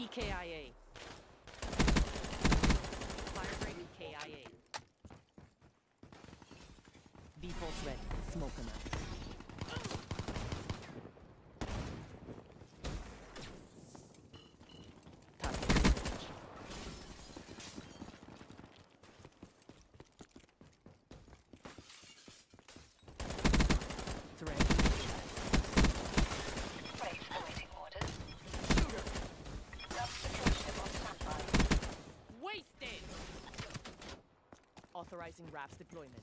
EKIA. Firebreak EKIA. B-Pulse ready. Smoke him out. Authorizing RAPS deployment.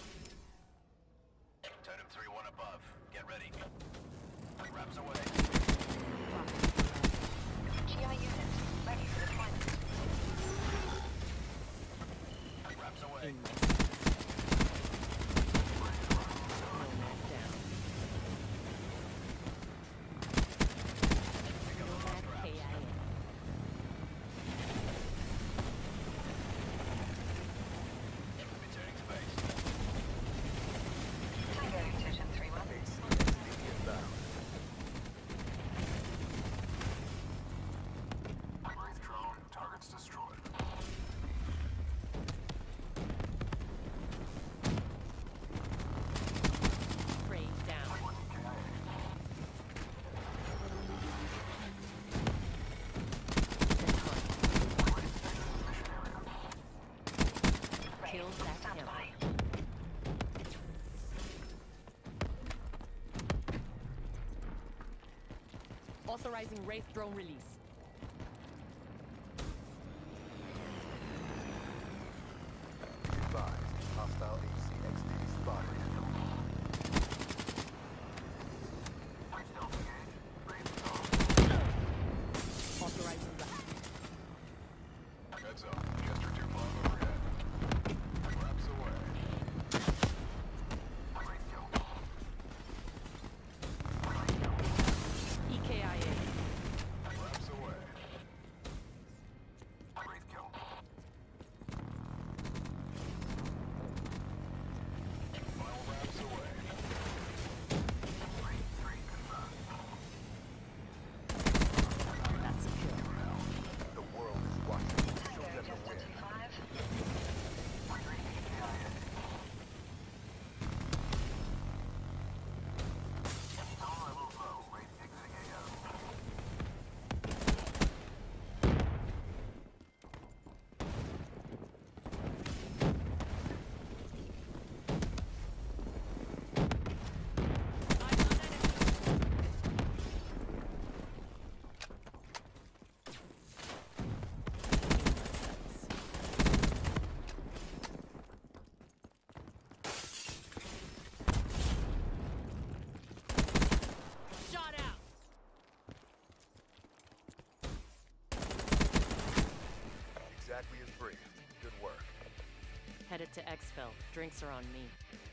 Totem 3-1 above. Get ready. RAPS away. GI unit ready for deployment. RAPS away. Nomad down. Nomad KIA. Authorizing Wraith drone release. Advised. Hostile HCXD spotted. Authorizing RAPS. Heads up. Jester 2-5 overhead. RAPS away. EKIA. RAPS away. Final RAPS away. That's secure. The world is watching. Show Tango them the Jester win. 25. Shot out. Exactly as briefed. Good work. Headed to exfil. Drinks are on me.